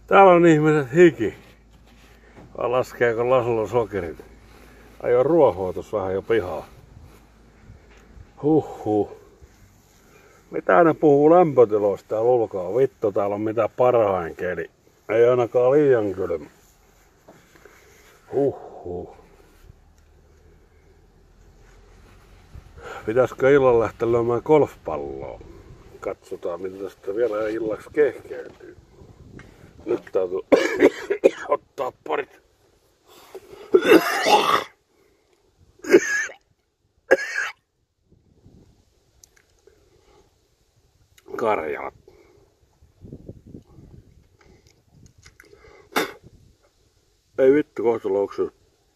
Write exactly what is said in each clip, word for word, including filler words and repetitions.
Täällä on ihmiset hiki. Vai laskeeko Laslo sokerit? Ajoin ruohoa tuossa vähän jo pihaa. Huhhuh. Mitä ne puhuu lämpötiloista täällä ulkoa? Vittu, täällä on mitä parhain keli. Ei ainakaan liian kylmä. Huhhuh. Pitäisikö illalla lähteä lyömään golfpalloa? Katsotaan, mitä tästä vielä illaksi kehkeytyy. Nyt täytyy ottaa parit. Karjalat. Ei vittu, kohta louksyy.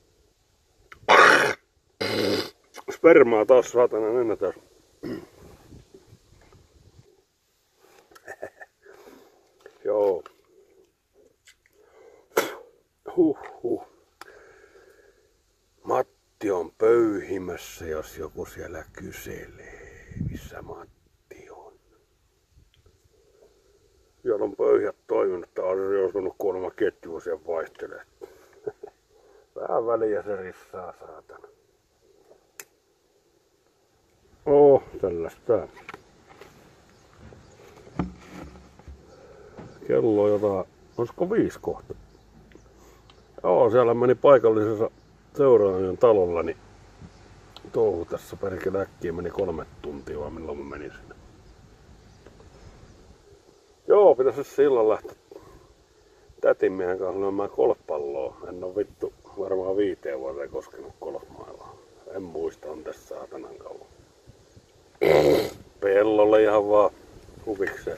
Spermaa taas saatana ennätys. Joo. Huhhuh. Matti on pöyhimässä, jos joku siellä kyselee, missä Matti on. Siellä on pöyhät toiminut, tää on joutunut kuulemma ketjua siellä vaihtelee. Vähän väliä se rissaa, saatana. Oo, tällaista. Kello on jotain, olisiko viisi kohta? Joo, siellä meni paikallisessa seuraajan talolla, niin touhu tässä perkele äkkiä meni kolme tuntia, vai milloin mä menin sinne. Joo, pitäisi silloin lähteä tätin miehen kanssa lyömään golfpalloa. En oo vittu varmaan viiteen vuoteen koskenut golfmailaa. En muista, on tässä saatanan kauan. Pellolle ihan vaan huvikseen.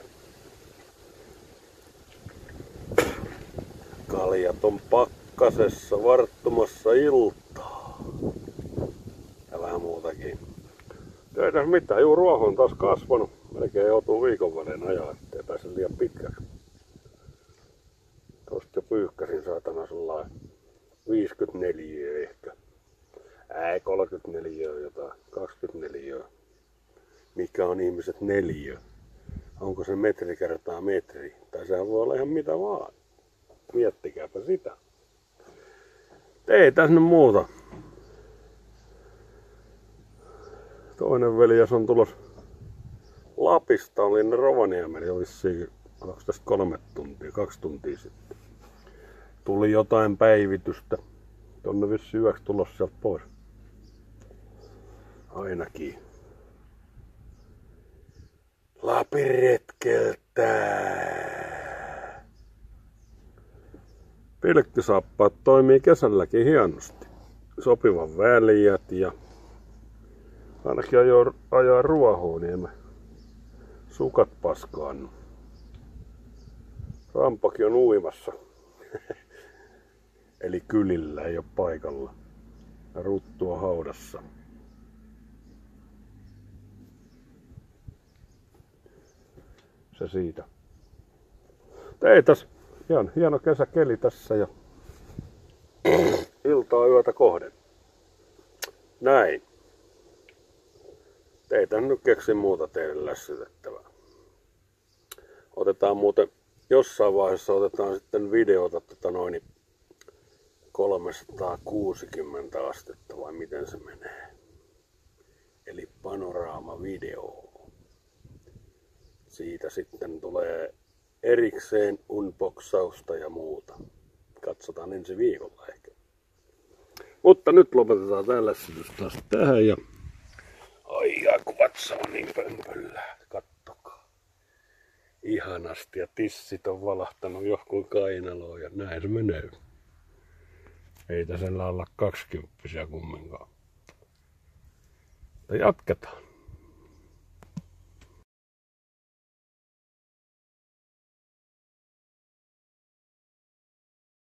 Kaljat on pakkasessa varttumassa iltaa. Ja vähän muutakin. Ei tässä mitään, juu, ruoho on taas kasvanut. Melkein joutuu viikon välein ajaa, ettei pääse liian pitkäksi. Tosta jo pyyhkäsin saatana sellainen viisikymmentäneljä ehkä. Ei, kolmekymmentäneljä jotain, kaksikymmentäneljä. Mikä on ihmiset neliö? Onko se metri kertaa metri? Tai sehän voi olla ihan mitä vaan. Miettikääpä sitä. Ei tässä nyt muuta. Toinen veljes on tulos Lapista, oli Rovaniemellä jo vissiin, onko tästä kolme tuntia, kaksi tuntia sitten. Tuli jotain päivitystä. Tonne vissiin yöksi tulos sieltä pois. Ainakin. Lapin retkeltä. Pilkkisaappaat toimii kesälläkin hienosti. Sopivan väljät ja ainakin ajaa, ajaa ruohoon, niin emme sukat paskaannu. Rampakin on uimassa. Eli kylillä, ei ole paikalla. Ja Ruttu on haudassa. Se siitä. Ei tässä. Ihan hieno kesäkeli tässä ja iltaa yötä kohden. Näin. Teitä nyt keksi muuta teille lässytettävää. Otetaan muuten jossain vaiheessa otetaan sitten videota tota noin kolmesataakuusikymmentä astetta vai miten se menee. Eli panoraamavideo. Siitä sitten tulee erikseen unboxausta ja muuta. Katsotaan ensi viikolla ehkä. Mutta nyt lopetetaan tää lässytys taas tähän ja ai ja kun vatsa on niin pömpöllä. Kattokaa. Ihanasti ja tissit on valahtanut johonkin kainaloon ja näin se menee. Ei tässä olla kaksikymppisiä kumminkaan. Mutta jatketaan.